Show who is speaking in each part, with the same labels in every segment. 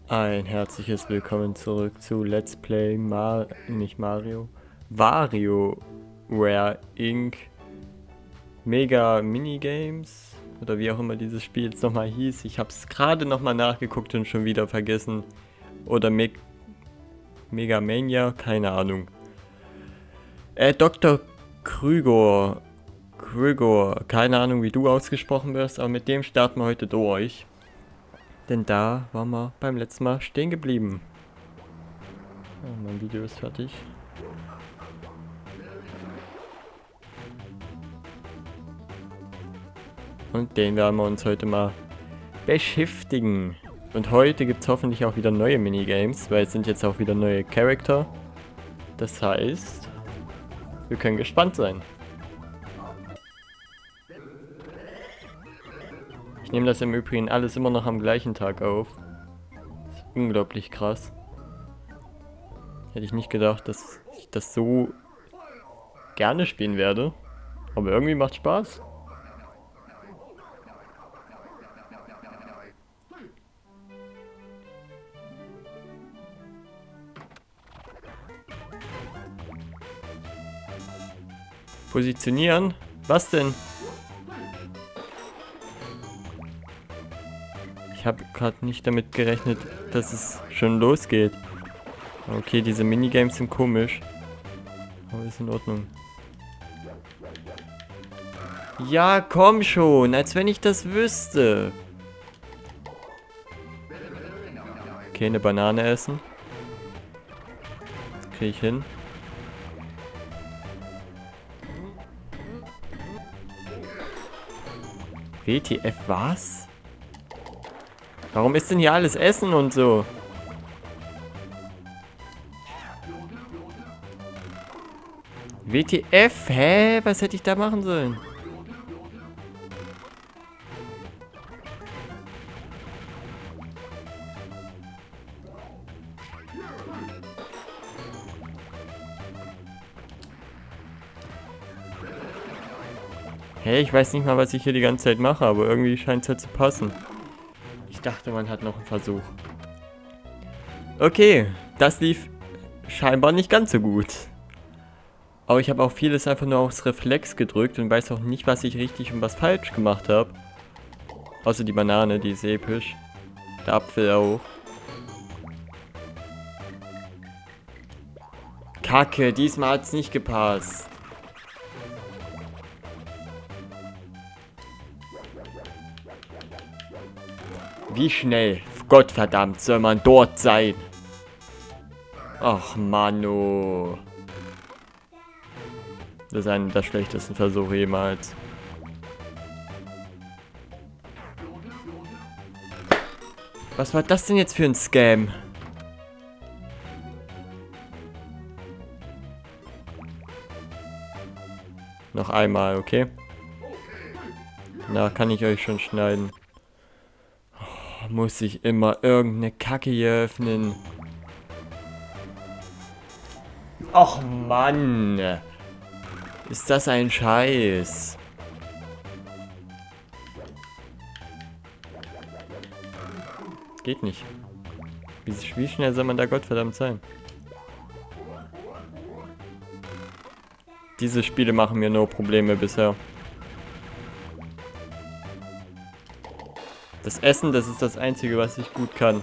Speaker 1: Ein herzliches Willkommen zurück zu Let's Play nicht Mario, WarioWare Inc. Mega Minigames oder wie auch immer dieses Spiel jetzt nochmal hieß. Ich habe es gerade nochmal nachgeguckt und schon wieder vergessen. Oder Mega Mania, keine Ahnung. Dr. Krüger, keine Ahnung wie du ausgesprochen wirst, aber mit dem starten wir heute durch. Denn da waren wir beim letzten Mal stehen geblieben. Oh, mein Video ist fertig. Und den werden wir uns heute mal beschäftigen. Und heute gibt es hoffentlich auch wieder neue Minigames, weil es sind jetzt auch wieder neue Charakter. Das heißt, wir können gespannt sein. Ich nehme das im Übrigen alles immer noch am gleichen Tag auf. Das ist unglaublich krass. Hätte ich nicht gedacht, dass ich das so gerne spielen werde. Aber irgendwie macht Spaß. Positionieren? Was denn? Ich habe gerade nicht damit gerechnet, dass es schon losgeht. Okay, diese Minigames sind komisch. Aber ist in Ordnung. Ja, komm schon, als wenn ich das wüsste. Okay, eine Banane essen. Kriege ich hin. WTF, was? Warum ist denn hier alles Essen und so? WTF? Hä? Was hätte ich da machen sollen? Hey, ich weiß nicht mal, was ich hier die ganze Zeit mache, aber irgendwie scheint es halt zu passen. Ich dachte, man hat noch einen Versuch. Okay, das lief scheinbar nicht ganz so gut. Aber ich habe auch vieles einfach nur aufs Reflex gedrückt und weiß auch nicht, was ich richtig und was falsch gemacht habe. Außer die Banane, die ist episch. Der Apfel auch. Kacke, diesmal hat es nicht gepasst. Wie schnell, Gottverdammt, soll man dort sein? Ach, Mano. Das ist einer der schlechtesten Versuche jemals. Was war das denn jetzt für ein Scam? Noch einmal, okay? Na, kann ich euch schon schneiden. Muss ich immer irgendeine Kacke hier öffnen? Och Mann! Ist das ein Scheiß? Geht nicht. Wie schnell soll man da Gottverdammt sein? Diese Spiele machen mir nur Probleme bisher. Das Essen, das ist das Einzige, was ich gut kann.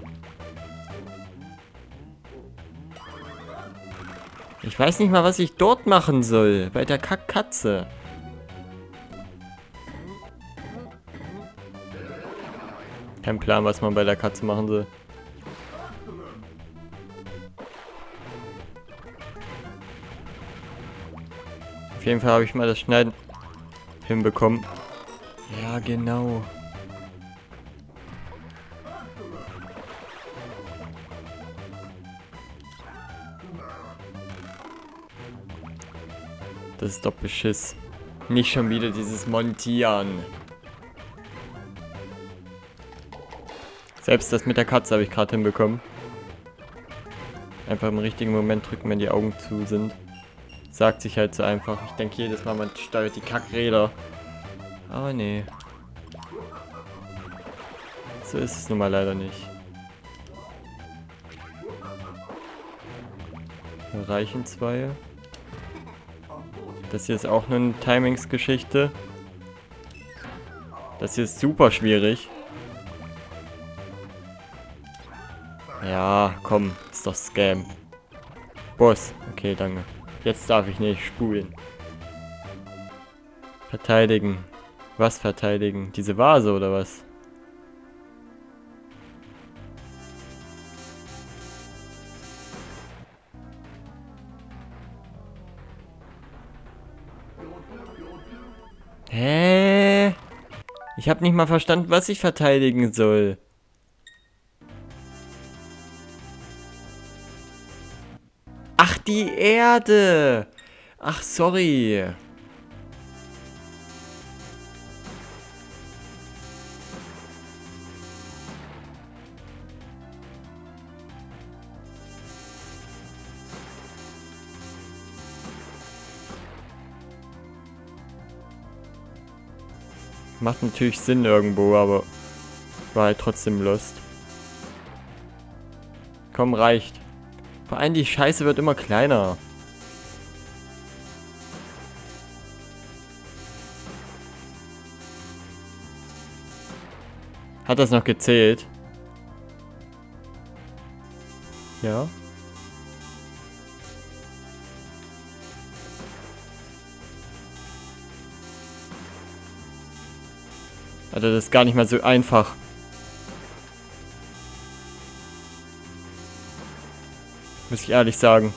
Speaker 1: Ich weiß nicht mal, was ich dort machen soll. Bei der Kackkatze. Kein Plan, was man bei der Katze machen soll. Auf jeden Fall habe ich mal das Schneiden hinbekommen. Ja, genau. Das ist doch Beschiss. Nicht schon wieder dieses Montieren. Selbst das mit der Katze habe ich gerade hinbekommen. Einfach im richtigen Moment drücken, wenn die Augen zu sind. Sagt sich halt so einfach. Ich denke jedes Mal, man steuert die Kackräder. Aber nee. So ist es nun mal leider nicht. Da reichen 2. Das hier ist auch nur eine Timingsgeschichte. Das hier ist super schwierig. Ja, komm, ist doch Scam. Boss, okay, danke. Jetzt darf ich nicht spulen. Verteidigen. Was verteidigen? Diese Vase oder was? Hä? Ich habe nicht mal verstanden, was ich verteidigen soll. Ach, die Erde. Ach, sorry. Macht natürlich Sinn irgendwo, aber war halt trotzdem Lust. Komm, reicht. Vor allem die Scheiße wird immer kleiner. Hat das noch gezählt? Ja. Also das ist gar nicht mal so einfach. Muss ich ehrlich sagen.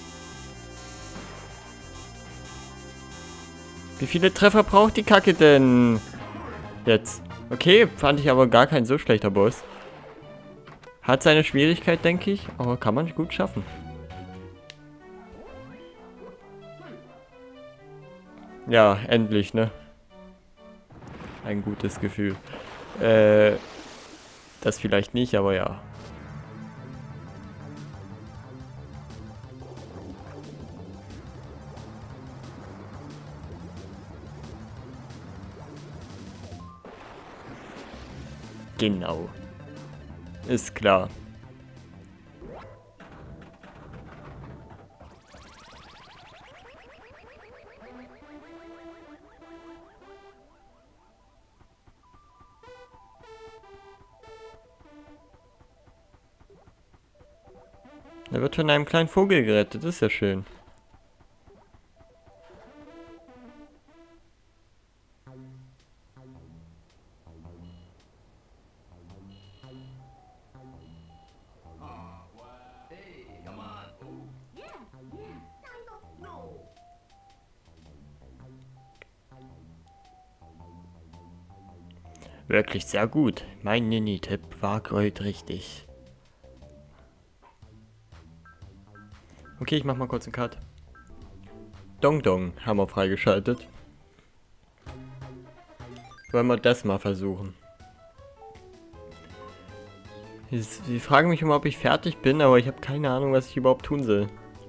Speaker 1: Wie viele Treffer braucht die Kacke denn? Jetzt. Okay, fand ich aber gar kein so schlechter Boss. Hat seine Schwierigkeit, denke ich, aber kann man gut schaffen. Ja, endlich, ne? Ein gutes Gefühl. Das vielleicht nicht, aber ja. Genau. Ist klar. Er wird von einem kleinen Vogel gerettet, das ist ja schön. Wirklich sehr gut. Mein Nini-Tipp war goldrichtig. Okay, ich mach mal kurz einen Cut. Dong Dong haben wir freigeschaltet. Wollen wir das mal versuchen. Sie fragen mich immer, ob ich fertig bin, aber ich habe keine Ahnung, was ich überhaupt tun soll.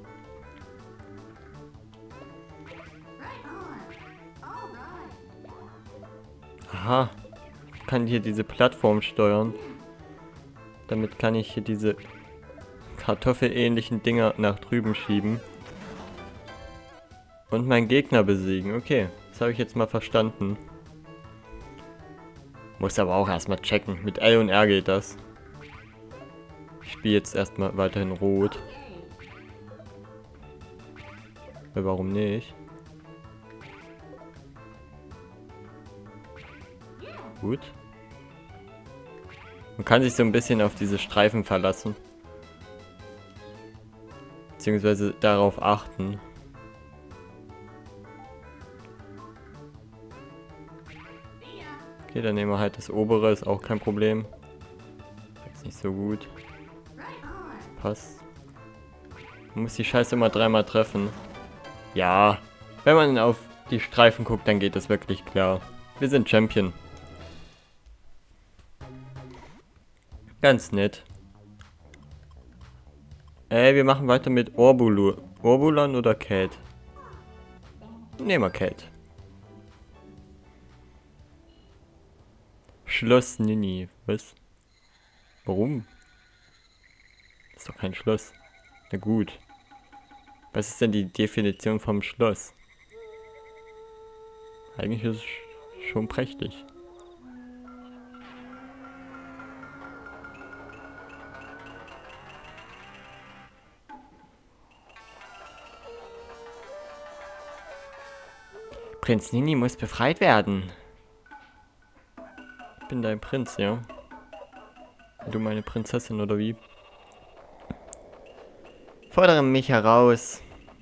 Speaker 1: Aha. Ich kann hier diese Plattform steuern. Damit kann ich hier diese kartoffelähnlichen Dinger nach drüben schieben. Und meinen Gegner besiegen. Okay, das habe ich jetzt mal verstanden. Muss aber auch erstmal checken. Mit L und R geht das. Ich spiele jetzt erstmal weiterhin rot. Weil warum nicht? Gut. Man kann sich so ein bisschen auf diese Streifen verlassen. Beziehungsweise darauf achten. Okay, dann nehmen wir halt das obere, ist auch kein Problem. Ist nicht so gut. Passt. Man muss die Scheiße immer 3-mal treffen. Ja, wenn man auf die Streifen guckt, dann geht das wirklich klar. Wir sind Champion. Ganz nett. Wir machen weiter mit Orbulon oder Cat? Nehmen wir Cat. Schloss Nini. Was? Warum? Ist doch kein Schloss. Na gut. Was ist denn die Definition vom Schloss? Eigentlich ist es schon prächtig. Prinz Nini muss befreit werden. Ich bin dein Prinz, ja? Du meine Prinzessin, oder wie? Fordere mich heraus.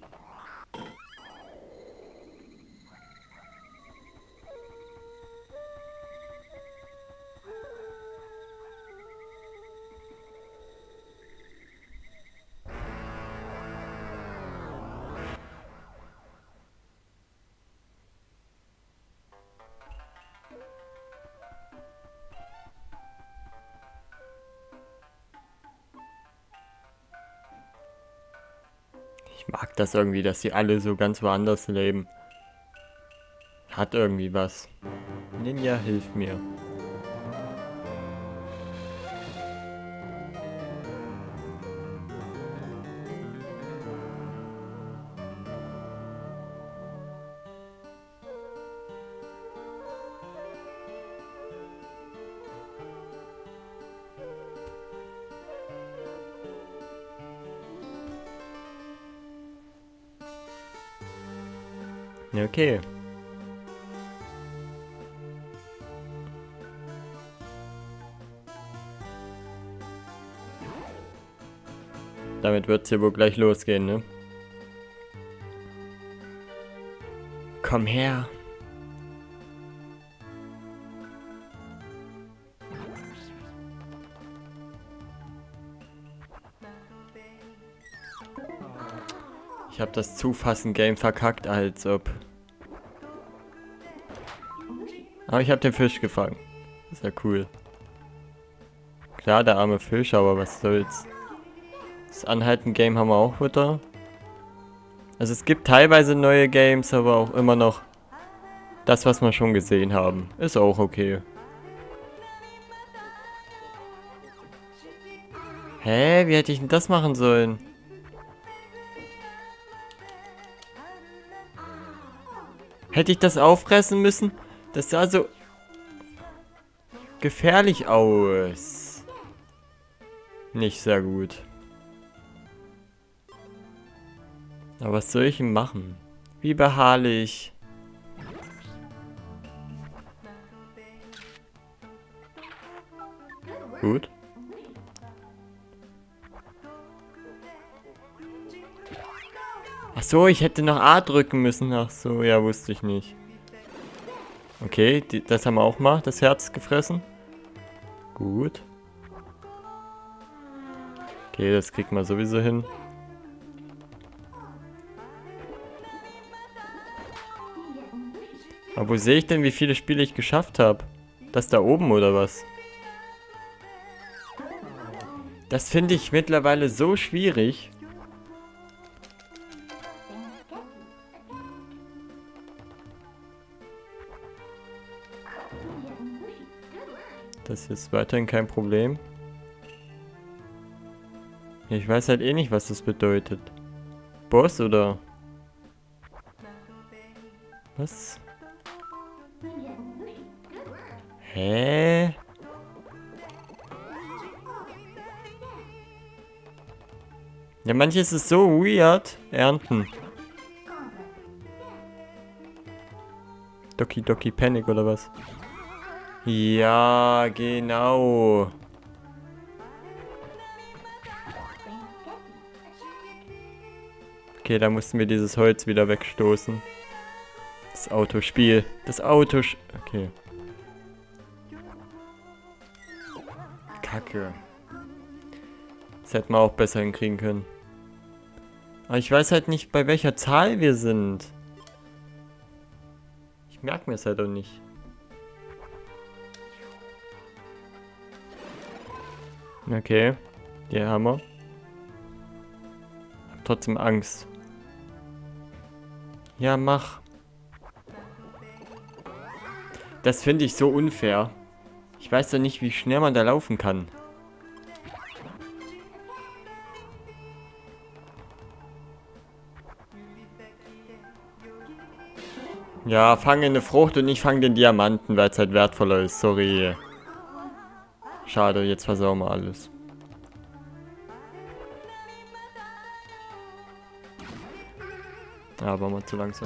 Speaker 1: Ich mag das irgendwie, dass sie alle so ganz woanders leben. Hat irgendwie was. Ninja, hilf mir. Okay. Damit wird es hier wohl gleich losgehen, ne? Komm her. Ich habe das Zufassen-Game verkackt, als ob... Aber ich habe den Fisch gefangen. Ist ja cool. Klar, der arme Fisch, aber was soll's. Das Anhalten-Game haben wir auch wieder. Also es gibt teilweise neue Games, aber auch immer noch das, was wir schon gesehen haben. Ist auch okay. Hä? Wie hätte ich denn das machen sollen? Hätte ich das auffressen müssen? Das sah so gefährlich aus. Nicht sehr gut. Aber was soll ich denn machen? Wie beharrlich. Gut. Ach so, ich hätte noch A drücken müssen. Ach so, ja, wusste ich nicht. Okay, das haben wir auch mal, das Herz gefressen. Gut. Okay, das kriegt man sowieso hin. Aber wo sehe ich denn, wie viele Spiele ich geschafft habe? Das da oben oder was? Das finde ich mittlerweile so schwierig. Das ist weiterhin kein Problem. Ich weiß halt eh nicht, was das bedeutet. Boss oder? Was? Hä? Ja, manches ist so weird. Ernten. Doki Doki Panic oder was? Ja, genau. Okay, da mussten wir dieses Holz wieder wegstoßen. Das Autospiel. Das Okay. Kacke. Das hätten wir auch besser hinkriegen können. Aber ich weiß halt nicht, bei welcher Zahl wir sind. Ich merke mir es halt auch nicht. Okay. Hier haben wir. Hab trotzdem Angst. Ja, mach. Das finde ich so unfair. Ich weiß doch nicht, wie schnell man da laufen kann. Ja, fange eine Frucht und ich fange den Diamanten, weil es halt wertvoller ist. Sorry. Schade, jetzt versauen wir alles. Ja, war mal zu langsam.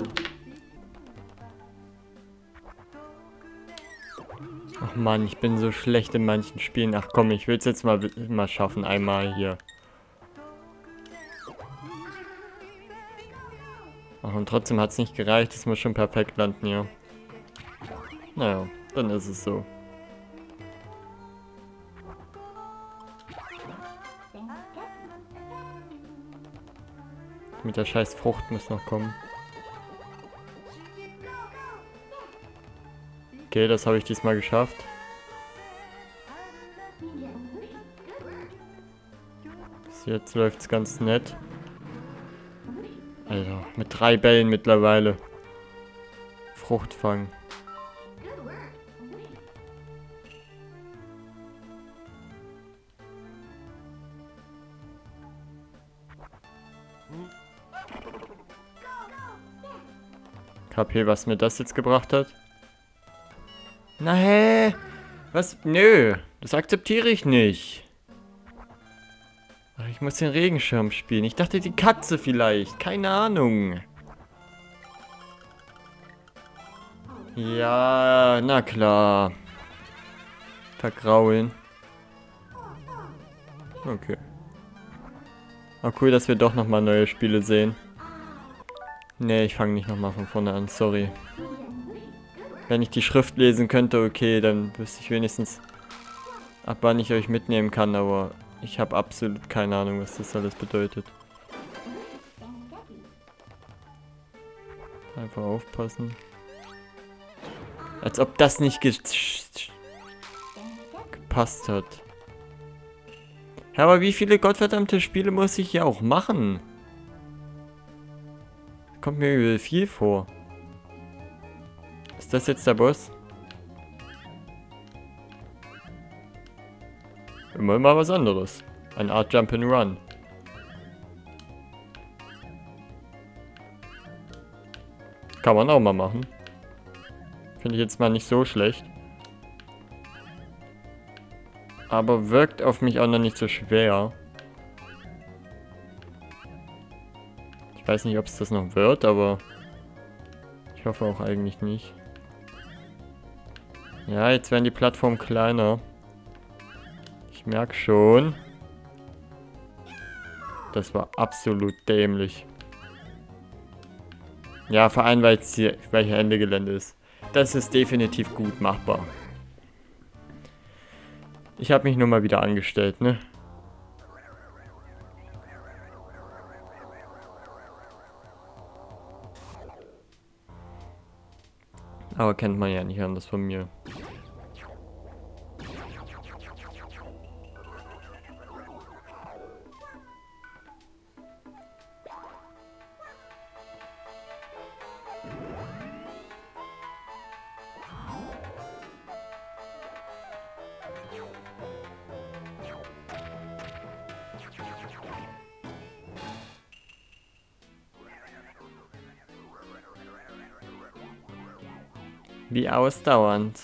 Speaker 1: Ach Mann, ich bin so schlecht in manchen Spielen. Ach komm, ich will es jetzt mal schaffen. Einmal hier. Ach, und trotzdem hat es nicht gereicht. Es muss schon perfekt landen hier. Naja, dann ist es so. Mit der scheiß Frucht muss noch kommen. Okay, das habe ich diesmal geschafft. Bis jetzt läuft es ganz nett. Alter, mit 3 Bällen mittlerweile. Frucht fangen. KP, was mir das jetzt gebracht hat? Na hä? Was? Nö, das akzeptiere ich nicht. Ach, ich muss den Regenschirm spielen. Ich dachte die Katze vielleicht. Keine Ahnung. Ja, na klar. Vergraulen. Okay. Ah, cool, dass wir doch nochmal neue Spiele sehen. Nee, ich fange nicht nochmal von vorne an, sorry. Wenn ich die Schrift lesen könnte, okay, dann wüsste ich wenigstens, ab wann ich euch mitnehmen kann, aber ich habe absolut keine Ahnung, was das alles bedeutet. Einfach aufpassen. Als ob das nicht gepasst hat. Ja, aber wie viele gottverdammte Spiele muss ich hier auch machen? Kommt mir übel viel vor. Ist das jetzt der Boss? Immer mal was anderes. Eine Art Jump'n'Run. Kann man auch mal machen. Finde ich jetzt mal nicht so schlecht. Aber wirkt auf mich auch noch nicht so schwer. Ich weiß nicht, ob es das noch wird, aber ich hoffe auch eigentlich nicht. Ja, jetzt werden die Plattformen kleiner. Ich merke schon. Das war absolut dämlich. Ja, vor allem, weil es hier, weil hier Ende Gelände ist. Das ist definitiv gut machbar. Ich habe mich nur mal wieder angestellt, ne? Aber kennt man ja nicht anders von mir. Wie ausdauernd.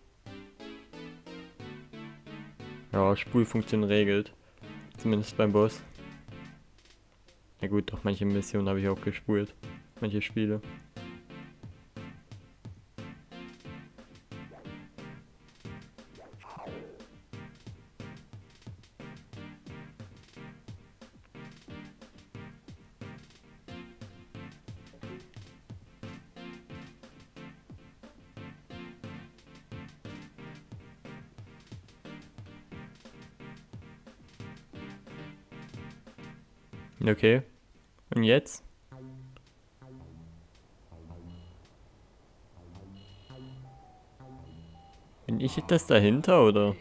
Speaker 1: Ja, Spulfunktion regelt. Zumindest beim Boss. Na gut, doch manche Missionen habe ich auch gespult. Manche Spiele. Okay. Und jetzt? Bin ich das dahinter, oder?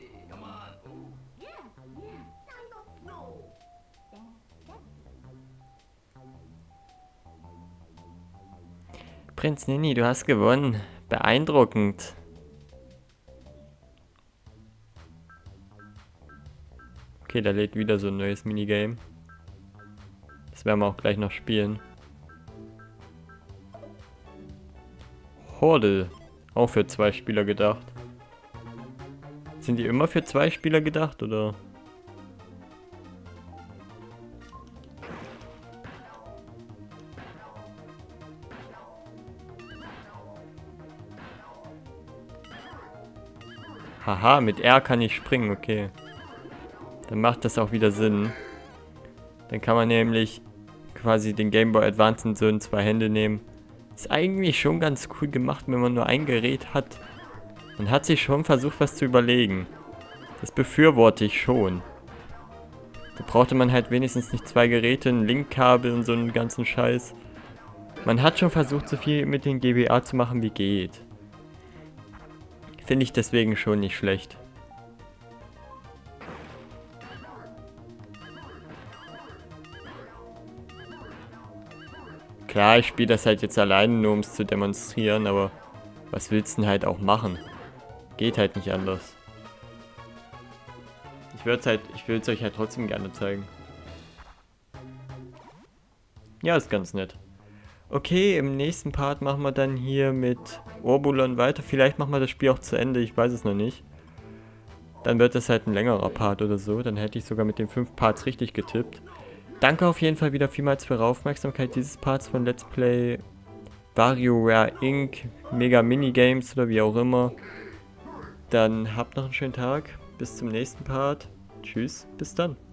Speaker 1: Prinz Nini, du hast gewonnen. Beeindruckend. Okay, da lädt wieder so ein neues Minigame. Das werden wir auch gleich noch spielen. Portal. Auch für 2 Spieler gedacht. Sind die immer für 2 Spieler gedacht, oder? Haha, mit R kann ich springen, okay. Dann macht das auch wieder Sinn. Dann kann man nämlich quasi den Game Boy Advance in so in 2 Hände nehmen. Ist eigentlich schon ganz cool gemacht, wenn man nur ein Gerät hat. Man hat sich schon versucht, was zu überlegen. Das befürworte ich schon. Da brauchte man halt wenigstens nicht 2 Geräte, ein Linkkabel und so einen ganzen Scheiß. Man hat schon versucht, so viel mit den GBA zu machen, wie geht. Finde ich deswegen schon nicht schlecht. Klar, ich spiele das halt jetzt alleine, nur um es zu demonstrieren, aber was willst du denn halt auch machen? Geht halt nicht anders. Ich will es euch halt trotzdem gerne zeigen. Ja, ist ganz nett. Okay, im nächsten Part machen wir dann hier mit Orbulon weiter. Vielleicht machen wir das Spiel auch zu Ende, ich weiß es noch nicht. Dann wird das halt ein längerer Part oder so. Dann hätte ich sogar mit den 5 Parts richtig getippt. Danke auf jeden Fall wieder vielmals für eure Aufmerksamkeit dieses Parts von Let's Play WarioWare Inc. Mega Minigames oder wie auch immer. Dann habt noch einen schönen Tag. Bis zum nächsten Part. Tschüss, bis dann.